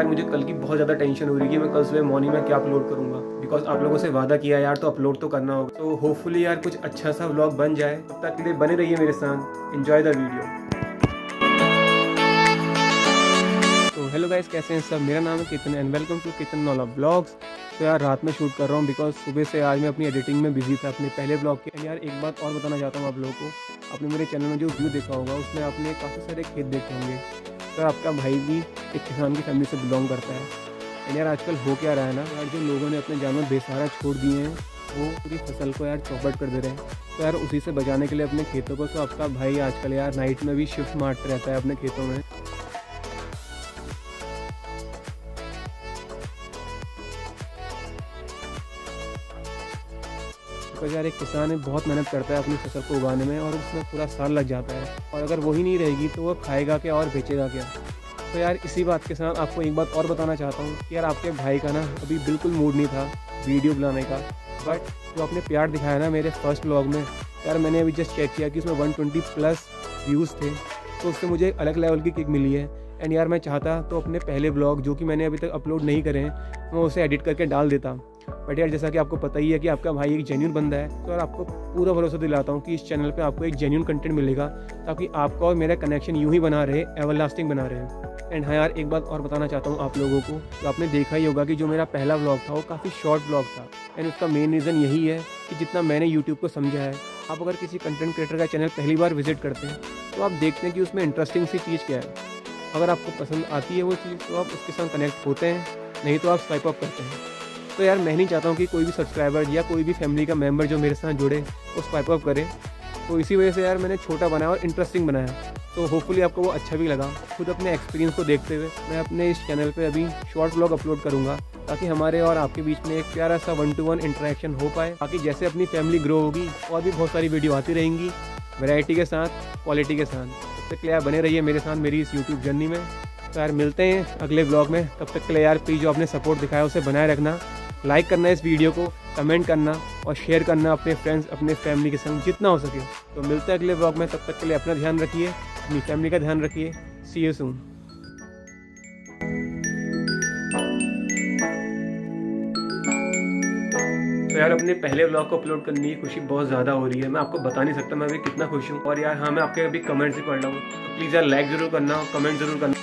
मुझे कल की बहुत ज़्यादा टेंशन हो रही है कि मैं कल सुबह मॉर्निंग में क्या अपलोड करूँगा, बिकॉज आप लोगों से वादा किया यार, तो अपलोड तो करना होगा। तो होपफुली यार कुछ अच्छा सा व्लॉग बन जाए। तब तक के लिए बने रहिए मेरे साथ, एंजॉय द वीडियो। तो हेलो गाइस, कैसे हैं सब? मेरा नाम है कितन एंड वेलकम टू कितन नॉला ब्लॉग्स। तो यार रात में शूट कर रहा हूँ बिकॉज सुबह से आज मैं अपनी एडिटिंग में बिजी था अपने पहले ब्लॉग के। एंड यार एक बात और बताना चाहता हूँ आप लोगों को, आपने मेरे चैनल में जो व्यू देखा होगा उसमें आपने काफ़ी सारे खेत देखे होंगे। तो आपका भाई भी एक किसान की फैमिली से बिलोंग करता है। एंड यार आजकल हो क्या रहा है ना यार, जो लोगों ने अपने जानवर बेसहारा छोड़ दिए हैं वो पूरी फसल को यार चौपट कर दे रहे हैं। तो यार उसी से बचाने के लिए अपने खेतों को, तो आपका भाई आजकल यार नाइट में भी शिफ्ट मारता रहता है अपने खेतों में। तो यार एक किसान है, बहुत मेहनत करता है अपनी फसल को उगाने में और उसमें पूरा साल लग जाता है। और अगर वही नहीं रहेगी तो वो खाएगा क्या और बेचेगा क्या? तो यार इसी बात के साथ आपको एक बात और बताना चाहता हूँ कि यार आपके भाई का ना अभी बिल्कुल मूड नहीं था वीडियो बनाने का, बट जो आपने प्यार दिखाया ना मेरे फर्स्ट व्लॉग में, यार मैंने अभी जस्ट चेक किया कि उसमें 120+ व्यूज़ थे। तो उससे मुझे एक अलग लेवल की किक मिली है। एंड यार मैं चाहता तो अपने पहले व्लॉग जो कि मैंने अभी तक अपलोड नहीं करे हैं, मैं उसे एडिट करके डाल देता। बट यार जैसा कि आपको पता ही है कि आपका भाई एक जेन्युइन बंदा है, तो यार आपको पूरा भरोसा दिलाता हूँ कि इस चैनल पे आपको एक जेन्युइन कंटेंट मिलेगा, ताकि आपका और मेरा कनेक्शन यूं ही बना रहे, एवरलास्टिंग बना रहे। एंड हाँ यार एक बात और बताना चाहता हूँ आप लोगों को, तो आपने देखा ही होगा कि जो मेरा पहला व्लॉग था वो काफ़ी शॉर्ट व्लॉग था। एंड उसका मेन रीज़न यही है कि जितना मैंने यूट्यूब को समझा है, आप अगर किसी कंटेंट क्रिएटर का चैनल पहली बार विजिट करते हैं तो आप देखते हैं कि उसमें इंटरेस्टिंग सी चीज़ क्या है। अगर आपको पसंद आती है वो चीज़ तो आप उसके साथ कनेक्ट होते हैं, नहीं तो आप स्वाइप अप करते हैं। तो यार मैं नहीं चाहता हूँ कि कोई भी सब्सक्राइबर या कोई भी फैमिली का मेंबर जो मेरे साथ जुड़े वो स्वाइप अप करे। तो इसी वजह से यार मैंने छोटा बनाया और इंटरेस्टिंग बनाया। तो होपफुली आपको वो अच्छा भी लगा। खुद अपने एक्सपीरियंस को देखते हुए मैं अपने इस चैनल पे अभी शॉर्ट व्लॉग अपलोड करूँगा, ताकि हमारे और आपके बीच में एक प्यारा सा 1-to-1 इंटरेक्शन हो पाए। बाकी जैसे अपनी फैमिली ग्रो होगी और भी बहुत सारी वीडियो आती रहेंगी, वैरायटी के साथ, क्वालिटी के साथ। तब तक के लिए आप बने रहिए मेरे साथ मेरी इस यूट्यूब जर्नी में। तो यार मिलते हैं अगले ब्लॉग में। तब तक के लिए यार प्लीज़ जो आपने सपोर्ट दिखाया उसे बनाए रखना, लाइक करना इस वीडियो को, कमेंट करना और शेयर करना अपने फ्रेंड्स, अपने फैमिली के संग जितना हो सके। तो मिलते हैं अगले ब्लॉग में। तब तक के लिए अपना ध्यान रखिए, अपनी फैमिली का ध्यान रखिए। See you soon. तो यार अपने पहले व्लॉग को अपलोड करने की खुशी बहुत ज़्यादा हो रही है, मैं आपको बता नहीं सकता मैं अभी कितना खुश हूँ। और यार हाँ, मैं आपके अभी कमेंट्स भी पढ़ रहा हूँ, तो प्लीज़ यार लाइक ज़रूर करना और कमेंट ज़रूर करना।